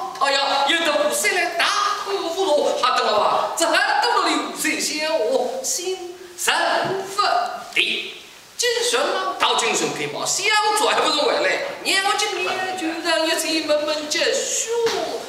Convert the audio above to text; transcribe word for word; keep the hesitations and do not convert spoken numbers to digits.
哎呀，有的五岁来大口葫芦，还等了吧？这还等了六岁小我心神分的。今生啊，到今生可以把小子还不是回来，年我今年居然一起慢慢结束。